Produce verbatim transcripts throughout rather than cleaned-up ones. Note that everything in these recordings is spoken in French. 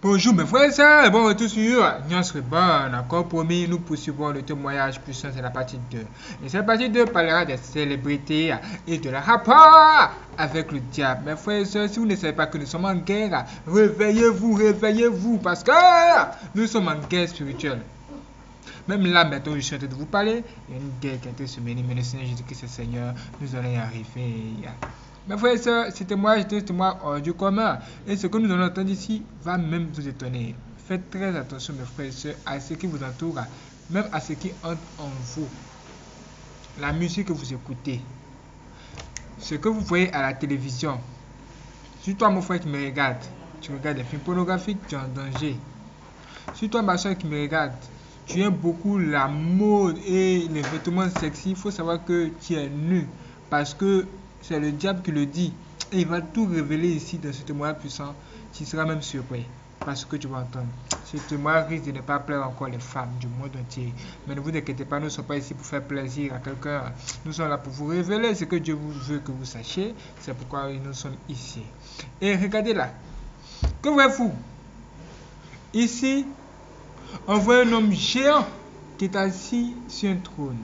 Bonjour mes frères et sœurs, bon retour sur Nyons Reborn. Encore promis, nous poursuivons le témoignage puissant, c'est la partie deux. Et cette partie deux parlera des célébrités et de leur rapport avec le diable. Mes frères et sœurs, si vous ne savez pas que nous sommes en guerre, réveillez-vous, réveillez-vous, parce que nous sommes en guerre spirituelle. Même là, maintenant, je suis en train de vous parler, il y a une guerre qui est en train de se mener, mais le Seigneur Jésus-Christ, Seigneur, nous allons y arriver. Mes frères et sœurs, ce témoignage est un témoignage hors du commun. Et ce que nous allons entendre ici va même vous étonner. Faites très attention, mes frères et sœurs, à ce qui vous entoure, même à ce qui entre en vous. La musique que vous écoutez, ce que vous voyez à la télévision. Si toi, mon frère qui me regarde, tu regardes des films pornographiques, tu es en danger. Si toi, ma soeur qui me regarde, tu aimes beaucoup la mode et les vêtements sexy, il faut savoir que tu es nu. Parce que c'est le diable qui le dit. Et il va tout révéler ici dans ce témoignage puissant. Tu seras même surpris par ce que tu vas entendre. Ce témoignage risque de ne pas plaire encore les femmes du monde entier. Mais ne vous inquiétez pas, nous ne sommes pas ici pour faire plaisir à quelqu'un. Nous sommes là pour vous révéler ce que Dieu veut que vous sachiez. C'est pourquoi nous sommes ici. Et regardez là. Que voyez-vous? Ici, on voit un homme géant qui est assis sur un trône.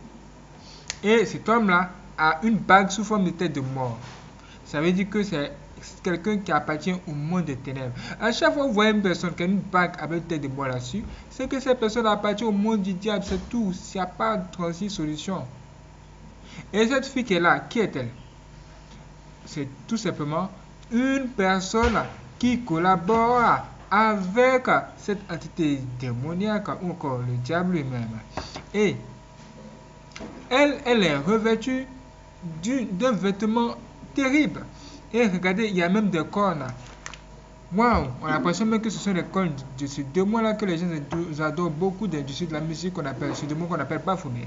Et cet homme-là a une bague sous forme de tête de mort. Ça veut dire que c'est quelqu'un qui appartient au monde des ténèbres. À chaque fois que vous voyez une personne qui a une bague avec une tête de mort là-dessus, c'est que cette personne appartient au monde du diable, c'est tout. Il n'y a pas de trente-six solutions. Et cette fille qui est là, qui est-elle? C'est tout simplement une personne qui collabore avec cette entité démoniaque ou encore le diable lui-même. Et elle, elle est revêtue d'un vêtement terrible. Et regardez, il y a même des cornes. Waouh, on a l'impression même que ce sont les cornes de ce démon-là que les gens adorent beaucoup de l'industrie de la musique qu'on appelle, ce démon qu'on appelle Baphomet.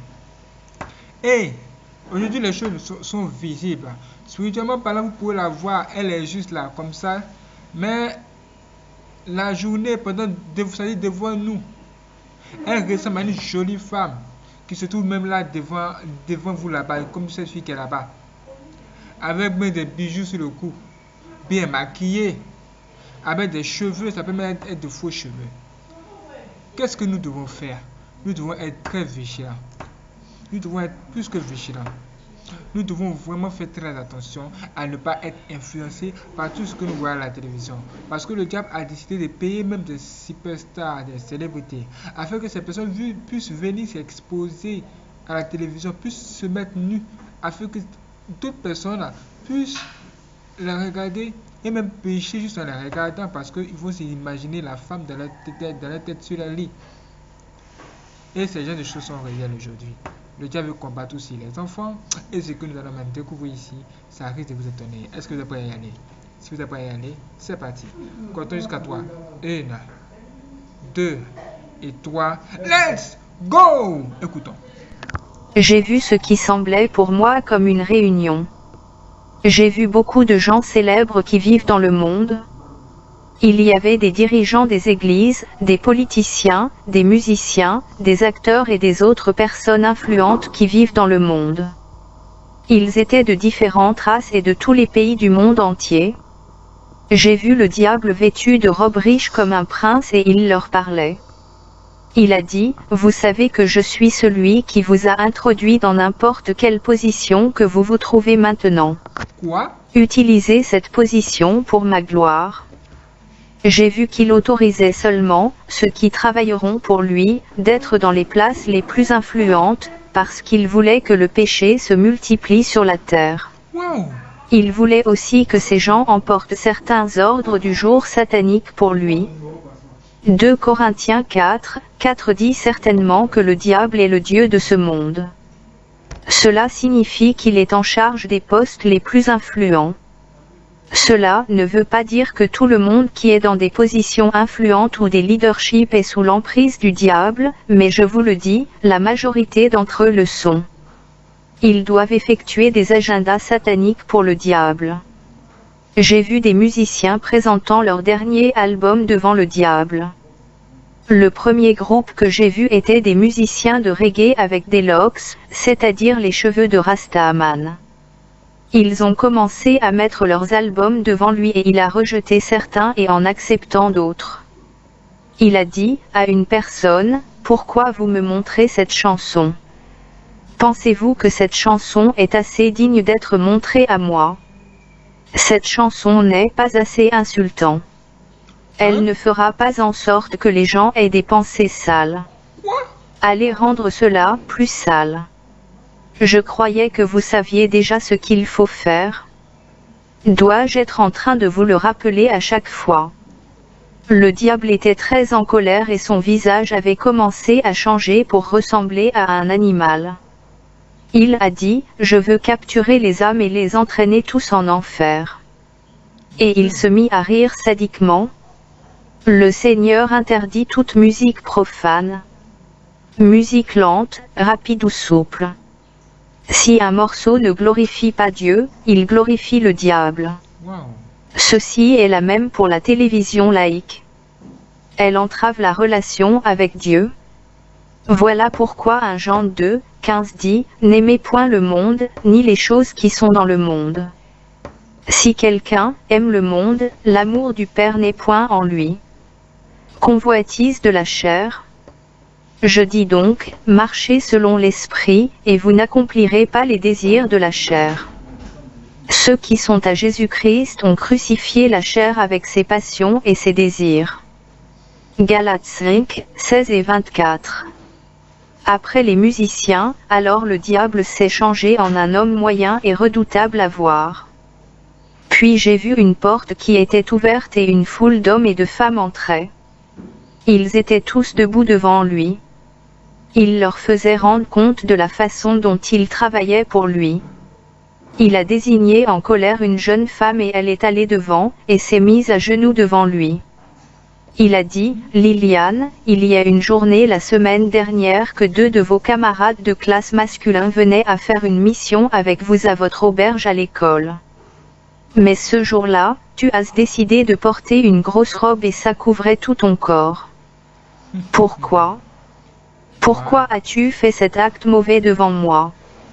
Et aujourd'hui, les choses sont, sont visibles. Spirituellement parlant, vous pouvez la voir, elle est juste là, comme ça. Mais la journée, pendant, vous savez, devant nous, elle ressemble à une jolie femme qui se trouve même là devant, devant vous là-bas, comme cette fille qui est là-bas, avec même des bijoux sur le cou, bien maquillée, avec des cheveux, ça peut même être de faux cheveux. Qu'est-ce que nous devons faire? Nous devons être très vigilants. Nous devons être plus que vigilants. Nous devons vraiment faire très attention à ne pas être influencés par tout ce que nous voyons à la télévision. Parce que le diable a décidé de payer même des superstars, des célébrités, afin que ces personnes puissent venir s'exposer à la télévision, puissent se mettre nues, afin que d'autres personnes puissent les regarder et même pécher juste en les regardant, parce qu'ils vont s'imaginer la femme dans leur tête, dans leur tête sur la lit. Et ces genres de choses sont réelles aujourd'hui. Le diable combat aussi les enfants. Et ce que nous allons même découvrir ici, ça risque de vous étonner. Est-ce que vous êtes prêts à y aller? Si vous êtes prêts à y aller, c'est parti. Comptons jusqu'à trois. Une, deux et trois. Let's go! Écoutons. J'ai vu ce qui semblait pour moi comme une réunion. J'ai vu beaucoup de gens célèbres qui vivent dans le monde. Il y avait des dirigeants des églises, des politiciens, des musiciens, des acteurs et des autres personnes influentes qui vivent dans le monde. Ils étaient de différentes races et de tous les pays du monde entier. J'ai vu le diable vêtu de robes riches comme un prince et il leur parlait. Il a dit, « Vous savez que je suis celui qui vous a introduit dans n'importe quelle position que vous vous trouvez maintenant. Quoi? Utilisez cette position pour ma gloire. » J'ai vu qu'il autorisait seulement ceux qui travailleront pour lui d'être dans les places les plus influentes, parce qu'il voulait que le péché se multiplie sur la terre. Wow. Il voulait aussi que ces gens emportent certains ordres du jour satanique pour lui. deux Corinthiens quatre, quatre dit certainement que le diable est le dieu de ce monde. Cela signifie qu'il est en charge des postes les plus influents. Cela ne veut pas dire que tout le monde qui est dans des positions influentes ou des leaderships est sous l'emprise du diable, mais je vous le dis, la majorité d'entre eux le sont. Ils doivent effectuer des agendas sataniques pour le diable. J'ai vu des musiciens présentant leur dernier album devant le diable. Le premier groupe que j'ai vu était des musiciens de reggae avec des locks, c'est-à-dire les cheveux de Rastaman. Ils ont commencé à mettre leurs albums devant lui et il a rejeté certains et en acceptant d'autres. Il a dit à une personne, « Pourquoi vous me montrez cette chanson? Pensez-vous que cette chanson est assez digne d'être montrée à moi? Cette chanson n'est pas assez insultante. Elle ne fera pas en sorte que les gens aient des pensées sales. Allez rendre cela plus sale. Je croyais que vous saviez déjà ce qu'il faut faire. Dois-je être en train de vous le rappeler à chaque fois? » Le diable était très en colère et son visage avait commencé à changer pour ressembler à un animal. Il a dit, « Je veux capturer les âmes et les entraîner tous en enfer. » Et il se mit à rire sadiquement. Le Seigneur interdit toute musique profane. Musique lente, rapide ou souple. Si un morceau ne glorifie pas Dieu, il glorifie le diable. Wow. Ceci est la même pour la télévision laïque. Elle entrave la relation avec Dieu. Voilà pourquoi un Jean deux, quinze dit, « N'aimez point le monde, ni les choses qui sont dans le monde. Si quelqu'un aime le monde, l'amour du Père n'est point en lui. » Convoitise de la chair. Je dis donc, marchez selon l'esprit, et vous n'accomplirez pas les désirs de la chair. Ceux qui sont à Jésus-Christ ont crucifié la chair avec ses passions et ses désirs. Galates cinq, seize et vingt-quatre. Après les musiciens, alors le diable s'est changé en un homme moyen et redoutable à voir. Puis j'ai vu une porte qui était ouverte et une foule d'hommes et de femmes entraient. Ils étaient tous debout devant lui. Il leur faisait rendre compte de la façon dont il travaillait pour lui. Il a désigné en colère une jeune femme et elle est allée devant, et s'est mise à genoux devant lui. Il a dit, « Liliane, il y a une journée la semaine dernière que deux de vos camarades de classe masculin venaient à faire une mission avec vous à votre auberge à l'école. Mais ce jour-là, tu as décidé de porter une grosse robe et ça couvrait tout ton corps. Pourquoi ? Pourquoi as-tu fait cet acte mauvais devant moi ?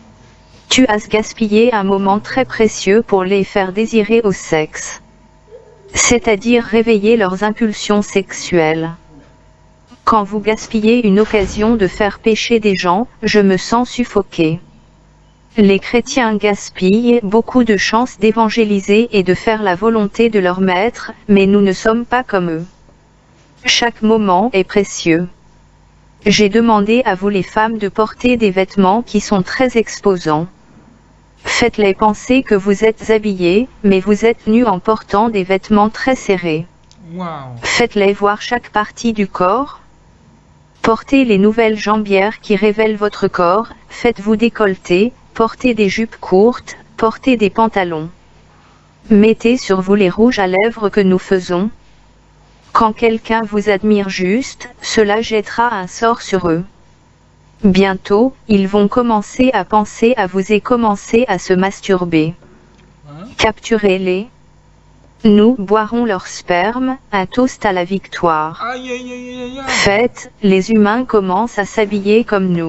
Tu as gaspillé un moment très précieux pour les faire désirer au sexe. C'est-à-dire réveiller leurs impulsions sexuelles. Quand vous gaspillez une occasion de faire pécher des gens, je me sens suffoqué. Les chrétiens gaspillent beaucoup de chances d'évangéliser et de faire la volonté de leur maître, mais nous ne sommes pas comme eux. Chaque moment est précieux. J'ai demandé à vous les femmes de porter des vêtements qui sont très exposants. Faites-les penser que vous êtes habillés, mais vous êtes nus en portant des vêtements très serrés. Wow. Faites-les voir chaque partie du corps. Portez les nouvelles jambières qui révèlent votre corps, faites-vous décolleter, portez des jupes courtes, portez des pantalons. Mettez sur vous les rouges à lèvres que nous faisons. Quand quelqu'un vous admire juste, cela jettera un sort sur eux. Bientôt, ils vont commencer à penser à vous et commencer à se masturber. Hein? Capturez-les. Nous boirons leur sperme, un toast à la victoire. Aïe, aïe, aïe, aïe, aïe. Faites, les humains commencent à s'habiller comme nous.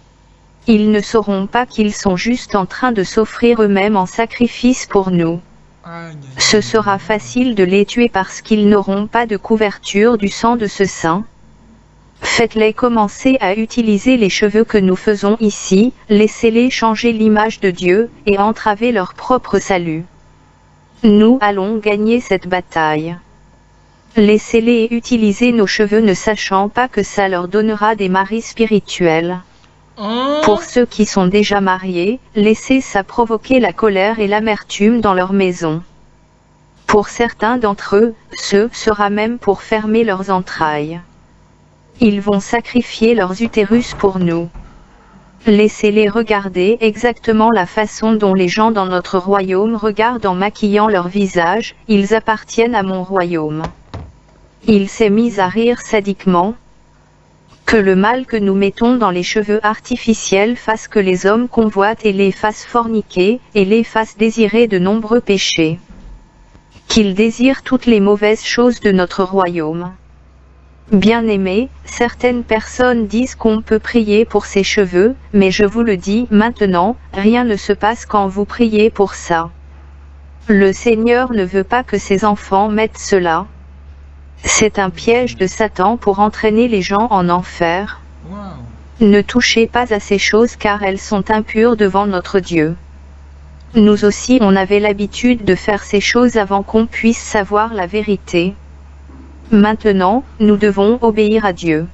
Ils ne sauront pas qu'ils sont juste en train de s'offrir eux-mêmes en sacrifice pour nous. Aïe, aïe, Ce sera facile de les tuer parce qu'ils n'auront pas de couverture du sang de ce saint. Faites-les commencer à utiliser les cheveux que nous faisons ici, laissez-les changer l'image de Dieu, et entraver leur propre salut. Nous allons gagner cette bataille. Laissez-les utiliser nos cheveux ne sachant pas que ça leur donnera des maris spirituels. Hein? Pour ceux qui sont déjà mariés, laissez ça provoquer la colère et l'amertume dans leur maison. Pour certains d'entre eux, ce sera même pour fermer leurs entrailles. Ils vont sacrifier leurs utérus pour nous. Laissez-les regarder exactement la façon dont les gens dans notre royaume regardent en maquillant leur visage, ils appartiennent à mon royaume. Il s'est mis à rire sadiquement. Que le mal que nous mettons dans les cheveux artificiels fasse que les hommes convoitent et les fassent forniquer, et les fassent désirer de nombreux péchés. Qu'ils désirent toutes les mauvaises choses de notre royaume. Bien-aimés, certaines personnes disent qu'on peut prier pour ses cheveux, mais je vous le dis maintenant, rien ne se passe quand vous priez pour ça. Le Seigneur ne veut pas que ses enfants mettent cela. C'est un piège de Satan pour entraîner les gens en enfer. Wow. Ne touchez pas à ces choses car elles sont impures devant notre Dieu. Nous aussi on avait l'habitude de faire ces choses avant qu'on puisse savoir la vérité. Maintenant, nous devons obéir à Dieu.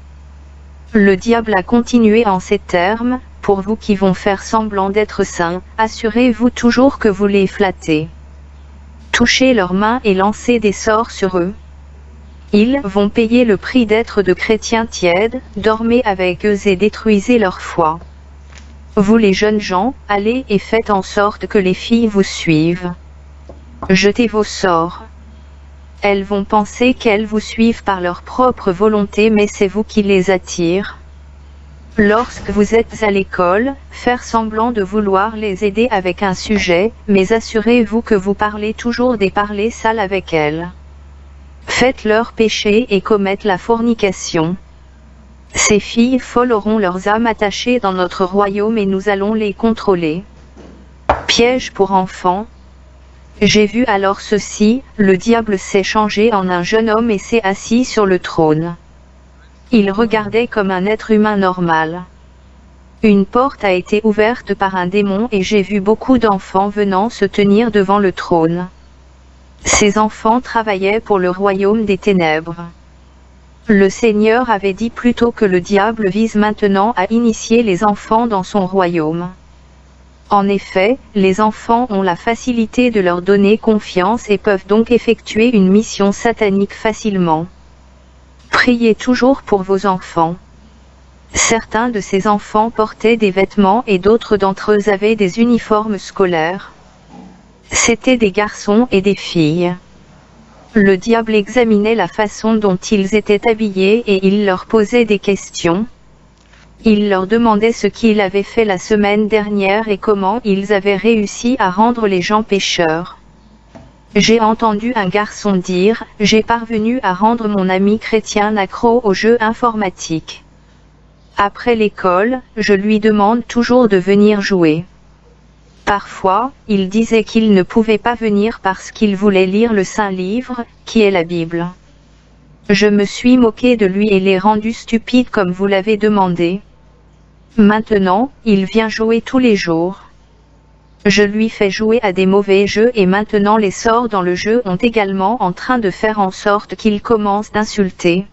Le diable a continué en ces termes, pour vous qui vont faire semblant d'être saints, assurez-vous toujours que vous les flattez. Touchez leurs mains et lancez des sorts sur eux. Ils vont payer le prix d'être de chrétiens tièdes, dormez avec eux et détruisez leur foi. Vous les jeunes gens, allez et faites en sorte que les filles vous suivent. Jetez vos sorts. Elles vont penser qu'elles vous suivent par leur propre volonté mais c'est vous qui les attirent. Lorsque vous êtes à l'école, faire semblant de vouloir les aider avec un sujet, mais assurez-vous que vous parlez toujours des parlers sales avec elles. Faites leur péché et commettent la fornication. Ces filles folles auront leurs âmes attachées dans notre royaume et nous allons les contrôler. Piège pour enfants. J'ai vu alors ceci, le diable s'est changé en un jeune homme et s'est assis sur le trône. Il regardait comme un être humain normal. Une porte a été ouverte par un démon et j'ai vu beaucoup d'enfants venant se tenir devant le trône. Ces enfants travaillaient pour le royaume des ténèbres. Le Seigneur avait dit plus tôt que le diable vise maintenant à initier les enfants dans son royaume. En effet, les enfants ont la facilité de leur donner confiance et peuvent donc effectuer une mission satanique facilement. Priez toujours pour vos enfants. Certains de ces enfants portaient des vêtements et d'autres d'entre eux avaient des uniformes scolaires. C'étaient des garçons et des filles. Le diable examinait la façon dont ils étaient habillés et il leur posait des questions. Il leur demandait ce qu'ils avaient fait la semaine dernière et comment ils avaient réussi à rendre les gens pécheurs. J'ai entendu un garçon dire, « J'ai parvenu à rendre mon ami chrétien accro aux jeux informatiques. Après l'école, je lui demande toujours de venir jouer. » Parfois, il disait qu'il ne pouvait pas venir parce qu'il voulait lire le Saint Livre, qui est la Bible. Je me suis moqué de lui et l'ai rendu stupide comme vous l'avez demandé. Maintenant, il vient jouer tous les jours. Je lui fais jouer à des mauvais jeux et maintenant les sorts dans le jeu ont également en train de faire en sorte qu'il commence d'insulter.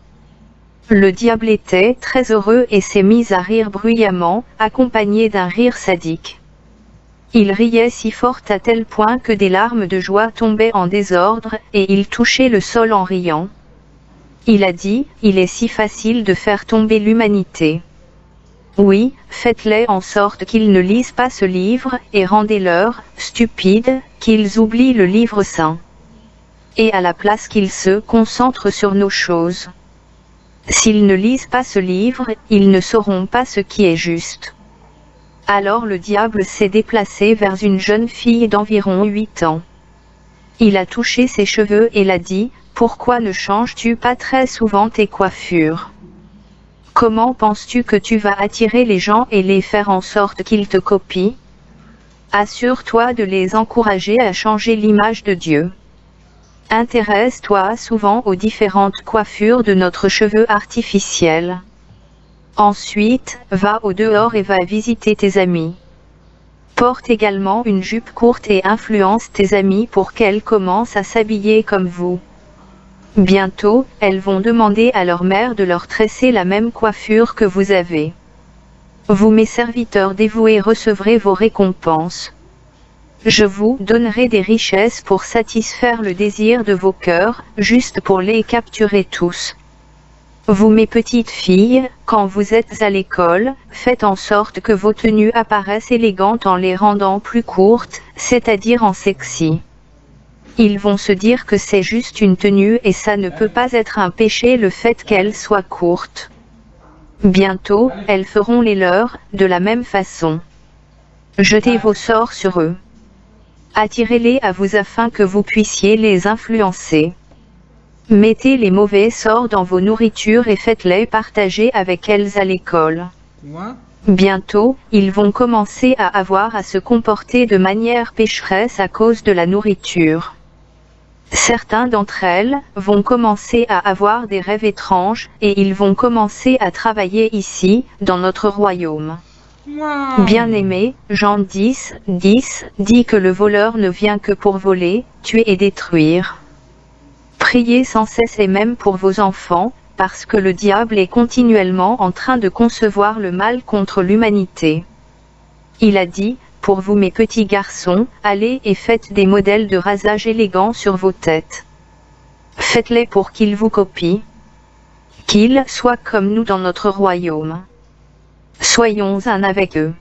Le diable était très heureux et s'est mis à rire bruyamment, accompagné d'un rire sadique. Il riait si fort à tel point que des larmes de joie tombaient en désordre, et il touchait le sol en riant. Il a dit, il est si facile de faire tomber l'humanité. Oui, faites-les en sorte qu'ils ne lisent pas ce livre, et rendez-leur, stupides, qu'ils oublient le livre saint. Et à la place qu'ils se concentrent sur nos choses. S'ils ne lisent pas ce livre, ils ne sauront pas ce qui est juste. Alors le diable s'est déplacé vers une jeune fille d'environ huit ans. Il a touché ses cheveux et l'a dit, « Pourquoi ne changes-tu pas très souvent tes coiffures ? Comment penses-tu que tu vas attirer les gens et les faire en sorte qu'ils te copient ? Assure-toi de les encourager à changer l'image de Dieu. Intéresse-toi souvent aux différentes coiffures de notre cheveu artificiel. Ensuite, va au dehors et va visiter tes amis. Porte également une jupe courte et influence tes amis pour qu'elles commencent à s'habiller comme vous. Bientôt, elles vont demander à leur mère de leur tresser la même coiffure que vous avez. Vous mes serviteurs dévoués recevrez vos récompenses. Je vous donnerai des richesses pour satisfaire le désir de vos cœurs, juste pour les capturer tous. Vous mes petites filles, quand vous êtes à l'école, faites en sorte que vos tenues apparaissent élégantes en les rendant plus courtes, c'est-à-dire en sexy. Ils vont se dire que c'est juste une tenue et ça ne peut pas être un péché le fait qu'elle soit courte. Bientôt, elles feront les leurs, de la même façon. Jetez vos sorts sur eux. Attirez-les à vous afin que vous puissiez les influencer. Mettez les mauvais sorts dans vos nourritures et faites-les partager avec elles à l'école. Bientôt, ils vont commencer à avoir à se comporter de manière pécheresse à cause de la nourriture. Certains d'entre elles vont commencer à avoir des rêves étranges, et ils vont commencer à travailler ici, dans notre royaume. Wow. Bien-aimé, Jean dix, dix, dit que le voleur ne vient que pour voler, tuer et détruire. Priez sans cesse et même pour vos enfants, parce que le diable est continuellement en train de concevoir le mal contre l'humanité. Il a dit, pour vous mes petits garçons, allez et faites des modèles de rasage élégants sur vos têtes. Faites-les pour qu'ils vous copient. Qu'ils soient comme nous dans notre royaume. Soyons un avec eux.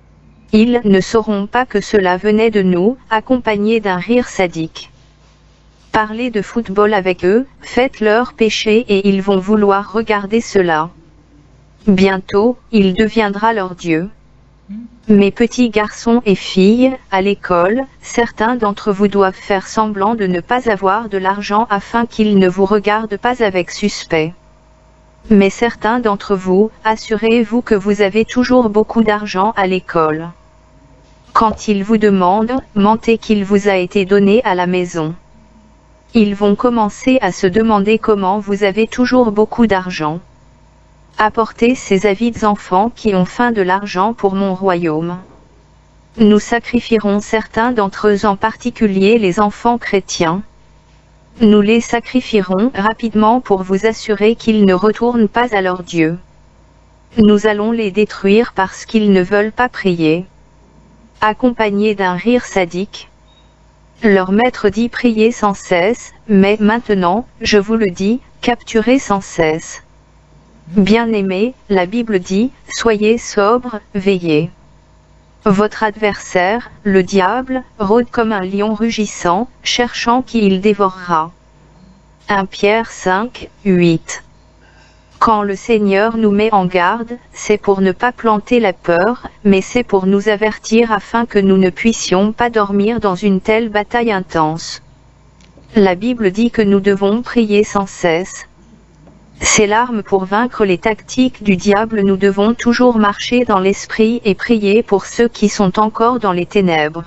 Ils ne sauront pas que cela venait de nous, accompagné d'un rire sadique. Parlez de football avec eux, faites leur péché et ils vont vouloir regarder cela. Bientôt, il deviendra leur Dieu. Mes petits garçons et filles, à l'école, certains d'entre vous doivent faire semblant de ne pas avoir de l'argent afin qu'ils ne vous regardent pas avec suspect. Mais certains d'entre vous, assurez-vous que vous avez toujours beaucoup d'argent à l'école. Quand ils vous demandent, mentez qu'il vous a été donné à la maison. Ils vont commencer à se demander comment vous avez toujours beaucoup d'argent. Apportez ces avides enfants qui ont faim de l'argent pour mon royaume. Nous sacrifierons certains d'entre eux, en particulier les enfants chrétiens. Nous les sacrifierons rapidement pour vous assurer qu'ils ne retournent pas à leur Dieu. Nous allons les détruire parce qu'ils ne veulent pas prier. Accompagnés d'un rire sadique. Leur maître dit priez sans cesse, mais maintenant, je vous le dis, capturez sans cesse. Bien-aimés, la Bible dit, soyez sobres, veillez. Votre adversaire, le diable, rôde comme un lion rugissant, cherchant qui il dévorera. premier Pierre cinq, huit. Quand le Seigneur nous met en garde, c'est pour ne pas planter la peur, mais c'est pour nous avertir afin que nous ne puissions pas dormir dans une telle bataille intense. La Bible dit que nous devons prier sans cesse. C'est l'arme pour vaincre les tactiques du diable. Nous devons toujours marcher dans l'esprit et prier pour ceux qui sont encore dans les ténèbres.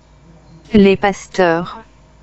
Les pasteurs.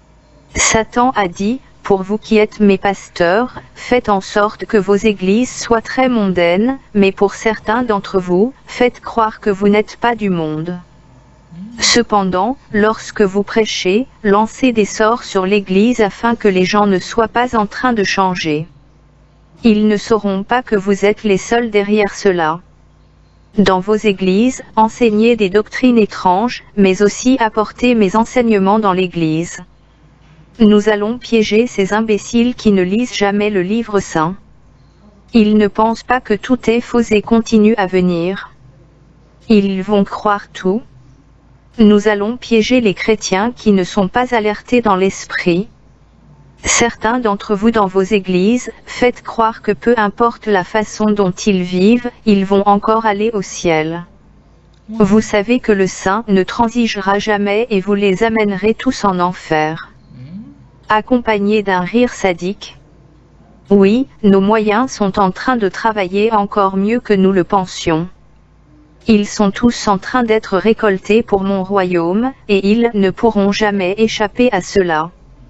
Satan a dit, pour vous qui êtes mes pasteurs, faites en sorte que vos églises soient très mondaines, mais pour certains d'entre vous, faites croire que vous n'êtes pas du monde. Cependant, lorsque vous prêchez, lancez des sorts sur l'église afin que les gens ne soient pas en train de changer. Ils ne sauront pas que vous êtes les seuls derrière cela. Dans vos églises, enseignez des doctrines étranges, mais aussi apportez mes enseignements dans l'église. Nous allons piéger ces imbéciles qui ne lisent jamais le livre saint. Ils ne pensent pas que tout est faux et continuent à venir. Ils vont croire tout. Nous allons piéger les chrétiens qui ne sont pas alertés dans l'esprit. Certains d'entre vous dans vos églises, faites croire que peu importe la façon dont ils vivent, ils vont encore aller au ciel. Vous savez que le saint ne transigera jamais et vous les amènerez tous en enfer. Accompagnés d'un rire sadique. Oui, nos moyens sont en train de travailler encore mieux que nous le pensions. Ils sont tous en train d'être récoltés pour mon royaume, et ils ne pourront jamais échapper à cela.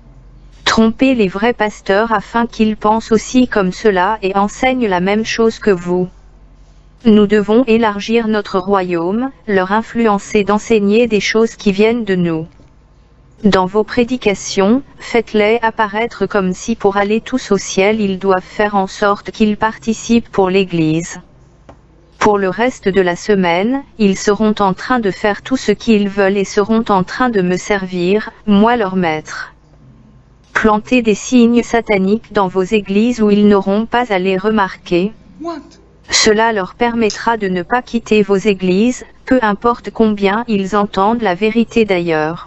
Trompez les vrais pasteurs afin qu'ils pensent aussi comme cela et enseignent la même chose que vous. Nous devons élargir notre royaume, leur influencer d'enseigner des choses qui viennent de nous. Dans vos prédications, faites-les apparaître comme si pour aller tous au ciel ils doivent faire en sorte qu'ils participent pour l'Église. Pour le reste de la semaine, ils seront en train de faire tout ce qu'ils veulent et seront en train de me servir, moi leur maître. Plantez des signes sataniques dans vos églises où ils n'auront pas à les remarquer. What? Cela leur permettra de ne pas quitter vos églises, peu importe combien ils entendent la vérité d'ailleurs.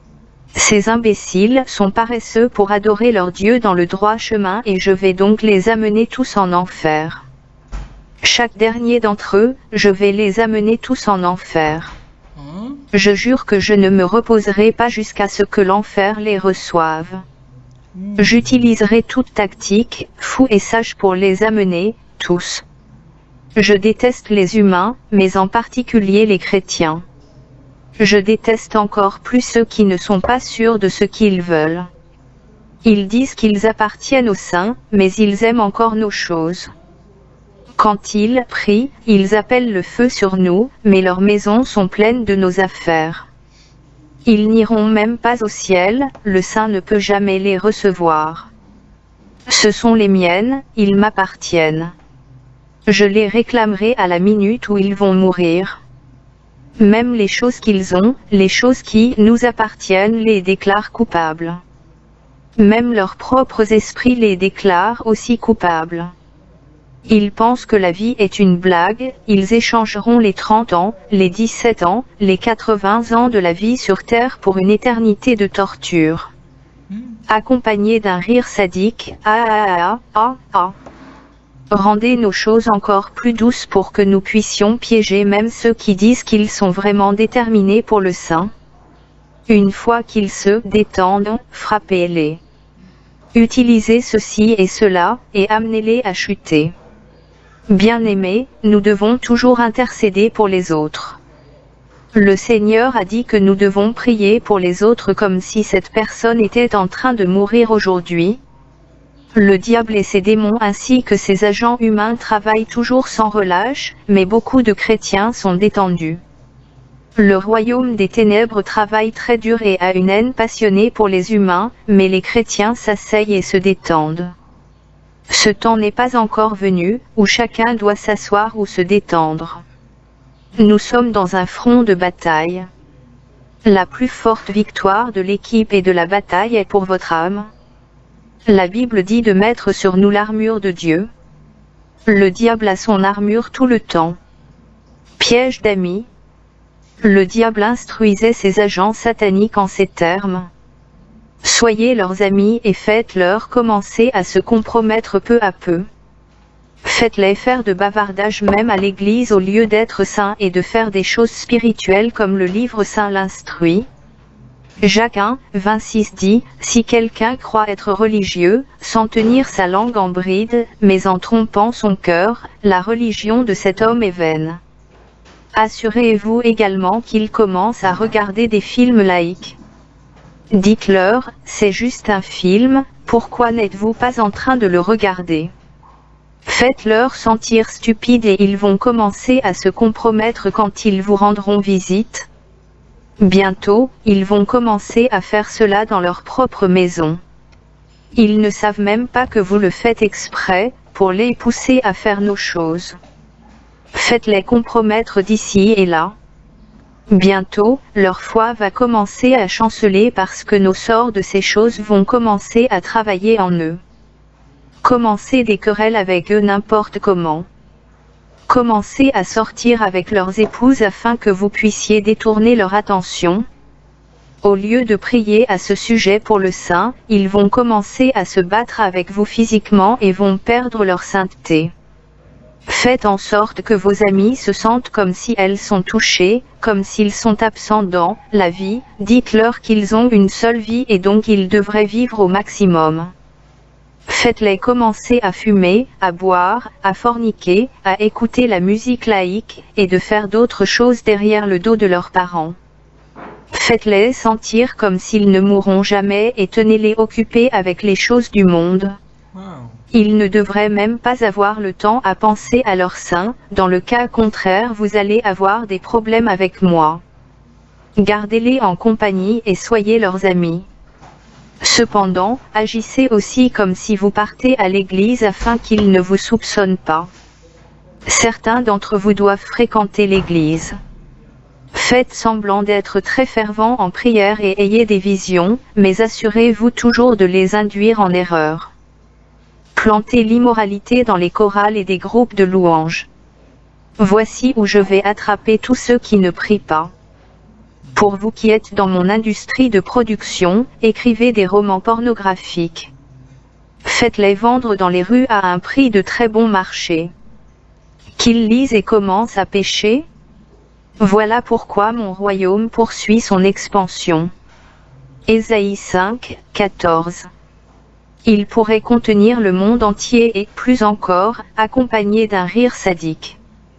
Ces imbéciles sont paresseux pour adorer leur Dieu dans le droit chemin et je vais donc les amener tous en enfer. Chaque dernier d'entre eux, je vais les amener tous en enfer. Hein? Je jure que je ne me reposerai pas jusqu'à ce que l'enfer les reçoive. J'utiliserai toute tactique, fou et sage pour les amener, tous. Je déteste les humains, mais en particulier les chrétiens. Je déteste encore plus ceux qui ne sont pas sûrs de ce qu'ils veulent. Ils disent qu'ils appartiennent aux saints, mais ils aiment encore nos choses. Quand ils prient, ils appellent le feu sur nous, mais leurs maisons sont pleines de nos affaires. Ils n'iront même pas au ciel, le saint ne peut jamais les recevoir. Ce sont les miennes, ils m'appartiennent. Je les réclamerai à la minute où ils vont mourir. Même les choses qu'ils ont, les choses qui nous appartiennent les déclarent coupables. Même leurs propres esprits les déclarent aussi coupables. Ils pensent que la vie est une blague, ils échangeront les trente ans, les dix-sept ans, les quatre-vingts ans de la vie sur terre pour une éternité de torture. Accompagné d'un rire sadique, ah ah ah ah ah. Rendez nos choses encore plus douces pour que nous puissions piéger même ceux qui disent qu'ils sont vraiment déterminés pour le saint. Une fois qu'ils se détendent, frappez-les. Utilisez ceci et cela, et amenez-les à chuter. Bien-aimés, nous devons toujours intercéder pour les autres. Le Seigneur a dit que nous devons prier pour les autres comme si cette personne était en train de mourir aujourd'hui. Le diable et ses démons ainsi que ses agents humains travaillent toujours sans relâche, mais beaucoup de chrétiens sont détendus. Le royaume des ténèbres travaille très dur et a une haine passionnée pour les humains, mais les chrétiens s'asseyent et se détendent. Ce temps n'est pas encore venu, où chacun doit s'asseoir ou se détendre. Nous sommes dans un front de bataille. La plus forte victoire de l'équipe et de la bataille est pour votre âme. La Bible dit de mettre sur nous l'armure de Dieu. Le diable a son armure tout le temps. Piège d'amis. Le diable instruisait ses agents sataniques en ces termes. Soyez leurs amis et faites-leur commencer à se compromettre peu à peu. Faites-les faire de bavardage même à l'église au lieu d'être saints et de faire des choses spirituelles comme le livre saint l'instruit. Jacques un, vingt-six dit, si quelqu'un croit être religieux, sans tenir sa langue en bride, mais en trompant son cœur, la religion de cet homme est vaine. Assurez-vous également qu'il commence à regarder des films laïques. Dites-leur, c'est juste un film, pourquoi n'êtes-vous pas en train de le regarder? Faites-leur sentir stupides et ils vont commencer à se compromettre quand ils vous rendront visite. Bientôt, ils vont commencer à faire cela dans leur propre maison. Ils ne savent même pas que vous le faites exprès, pour les pousser à faire nos choses. Faites-les compromettre d'ici et là. Bientôt, leur foi va commencer à chanceler parce que nos sorts de ces choses vont commencer à travailler en eux. Commencez des querelles avec eux n'importe comment. Commencez à sortir avec leurs épouses afin que vous puissiez détourner leur attention. Au lieu de prier à ce sujet pour le saint, ils vont commencer à se battre avec vous physiquement et vont perdre leur sainteté. Faites en sorte que vos amis se sentent comme si elles sont touchées, comme s'ils sont absents dans la vie, dites-leur qu'ils ont une seule vie et donc ils devraient vivre au maximum. Faites-les commencer à fumer, à boire, à forniquer, à écouter la musique laïque, et de faire d'autres choses derrière le dos de leurs parents. Faites-les sentir comme s'ils ne mourront jamais et tenez-les occupés avec les choses du monde. Ils ne devraient même pas avoir le temps à penser à leur sein, dans le cas contraire vous allez avoir des problèmes avec moi. Gardez-les en compagnie et soyez leurs amis. Cependant, agissez aussi comme si vous partez à l'église afin qu'ils ne vous soupçonnent pas. Certains d'entre vous doivent fréquenter l'église. Faites semblant d'être très fervents en prière et ayez des visions, mais assurez-vous toujours de les induire en erreur. Plantez l'immoralité dans les chorales et des groupes de louanges. Voici où je vais attraper tous ceux qui ne prient pas. Pour vous qui êtes dans mon industrie de production, écrivez des romans pornographiques. Faites-les vendre dans les rues à un prix de très bon marché. Qu'ils lisent et commencent à pécher? Voilà pourquoi mon royaume poursuit son expansion. Ésaïe cinq, quatorze. Il pourrait contenir le monde entier et, plus encore, accompagné d'un rire sadique.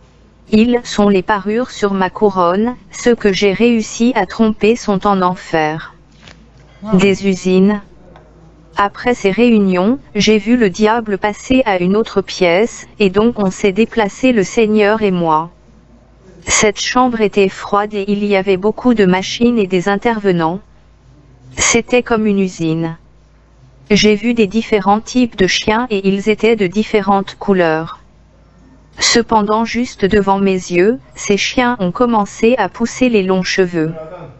Ils sont les parures sur ma couronne, ceux que j'ai réussi à tromper sont en enfer. Des usines. Après ces réunions, j'ai vu le diable passer à une autre pièce, et donc on s'est déplacé le Seigneur et moi. Cette chambre était froide et il y avait beaucoup de machines et des intervenants. C'était comme une usine. J'ai vu des différents types de chiens et ils étaient de différentes couleurs. Cependant, juste devant mes yeux, ces chiens ont commencé à pousser les longs cheveux.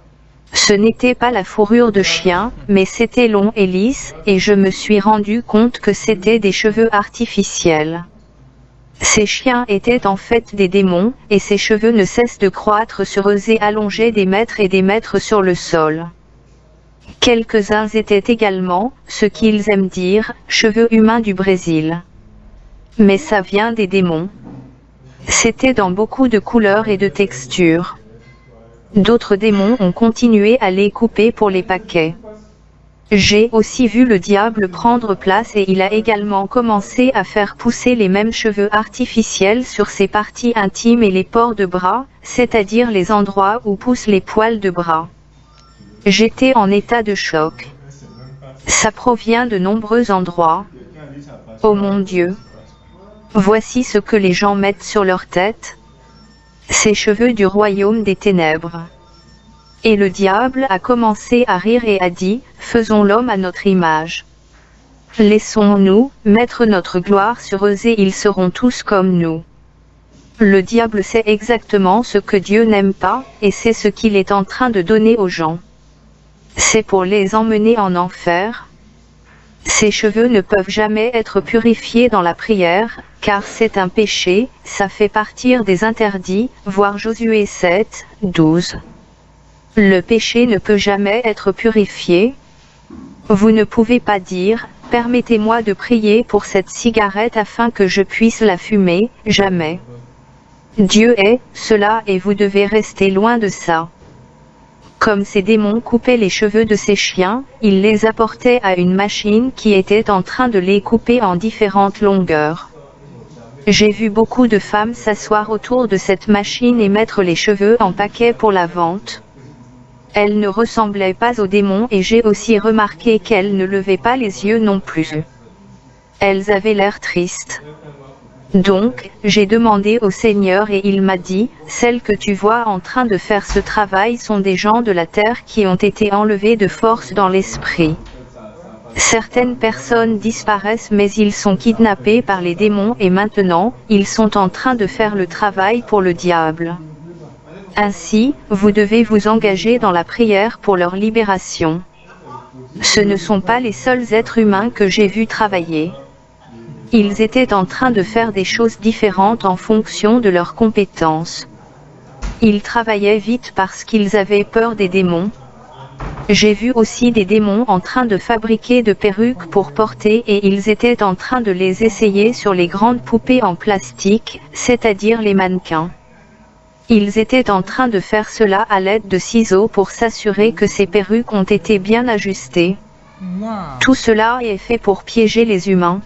Ce n'était pas la fourrure de chien, mais c'était long et lisse, et je me suis rendu compte que c'était des cheveux artificiels. Ces chiens étaient en fait des démons, et ces cheveux ne cessent de croître sur eux et allonger des mètres et des mètres sur le sol. Quelques-uns étaient également, ce qu'ils aiment dire, cheveux humains du Brésil. Mais ça vient des démons. C'était dans beaucoup de couleurs et de textures. D'autres démons ont continué à les couper pour les paquets. J'ai aussi vu le diable prendre place et il a également commencé à faire pousser les mêmes cheveux artificiels sur ses parties intimes et les pores de bras, c'est-à-dire les endroits où poussent les poils de bras. J'étais en état de choc. Ça provient de nombreux endroits. Oh mon Dieu! Voici ce que les gens mettent sur leur tête. Ces cheveux du royaume des ténèbres. Et le diable a commencé à rire et a dit, faisons l'homme à notre image. Laissons-nous mettre notre gloire sur eux et ils seront tous comme nous. Le diable sait exactement ce que Dieu n'aime pas, et c'est ce qu'il est en train de donner aux gens. C'est pour les emmener en enfer. Ces cheveux ne peuvent jamais être purifiés dans la prière, car c'est un péché, ça fait partir des interdits, voir Josué sept, douze. Le péché ne peut jamais être purifié. Vous ne pouvez pas dire, permettez-moi de prier pour cette cigarette afin que je puisse la fumer, jamais. Dieu est cela et vous devez rester loin de ça. Comme ces démons coupaient les cheveux de ces chiens, ils les apportaient à une machine qui était en train de les couper en différentes longueurs. J'ai vu beaucoup de femmes s'asseoir autour de cette machine et mettre les cheveux en paquets pour la vente. Elles ne ressemblaient pas aux démons et j'ai aussi remarqué qu'elles ne levaient pas les yeux non plus. Elles avaient l'air tristes. Donc, j'ai demandé au Seigneur et il m'a dit, celles que tu vois en train de faire ce travail sont des gens de la terre qui ont été enlevés de force dans l'esprit. Certaines personnes disparaissent mais ils sont kidnappés par les démons et maintenant, ils sont en train de faire le travail pour le diable. Ainsi, vous devez vous engager dans la prière pour leur libération. Ce ne sont pas les seuls êtres humains que j'ai vus travailler. Ils étaient en train de faire des choses différentes en fonction de leurs compétences. Ils travaillaient vite parce qu'ils avaient peur des démons. J'ai vu aussi des démons en train de fabriquer de perruques pour porter et ils étaient en train de les essayer sur les grandes poupées en plastique, c'est-à-dire les mannequins. Ils étaient en train de faire cela à l'aide de ciseaux pour s'assurer que ces perruques ont été bien ajustées. Wow. Tout cela est fait pour piéger les humains.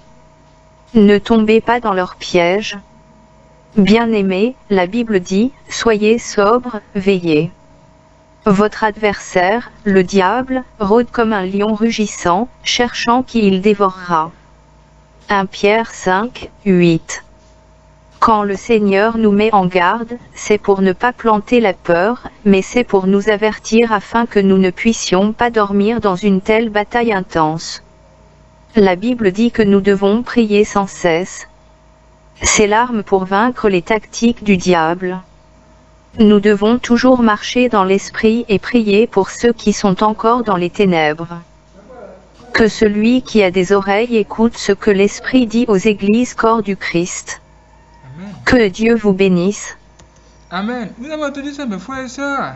Ne tombez pas dans leur piège. Bien-aimés, la Bible dit, soyez sobres, veillez. Votre adversaire, le diable, rôde comme un lion rugissant, cherchant qui il dévorera. premier Pierre cinq, huit. Quand le Seigneur nous met en garde, c'est pour ne pas planter la peur, mais c'est pour nous avertir afin que nous ne puissions pas dormir dans une telle bataille intense. La Bible dit que nous devons prier sans cesse. C'est l'arme pour vaincre les tactiques du diable. Nous devons toujours marcher dans l'esprit et prier pour ceux qui sont encore dans les ténèbres. Que celui qui a des oreilles écoute ce que l'Esprit dit aux églises corps du Christ. Amen. Que Dieu vous bénisse. Amen. Vous avez entendu ça, mes frères et sœurs?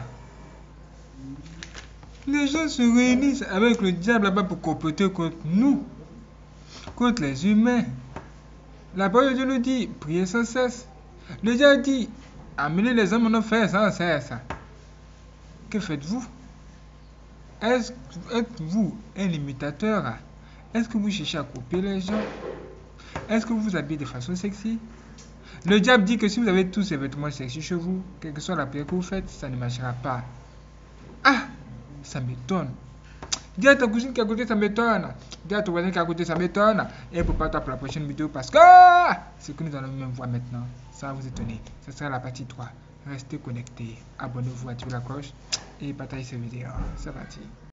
Les gens se réunissent avec le diable là-bas pour comploter contre nous, contre les humains. La parole de Dieu nous dit, priez sans cesse. Le diable dit, amenez les hommes en enfer sans cesse. Que faites-vous? Est-ce êtes-vous un imitateur? Est-ce que vous cherchez à copier les gens? Est-ce que vous vous habillez de façon sexy? Le diable dit que si vous avez tous ces vêtements sexy chez vous, quelle que soit la prière que vous faites, ça ne marchera pas. Ah, ça m'étonne. Dis à ta cousine qui est à côté, ça m'étonne. Dis à ton voisin qui est à côté, ça m'étonne. Et prépare-toi pour la prochaine vidéo parce que ce que nous allons même voir maintenant, ça va vous étonner. Ce sera la partie trois. Restez connectés. Abonnez-vous, activez la cloche et partagez cette vidéo. C'est parti.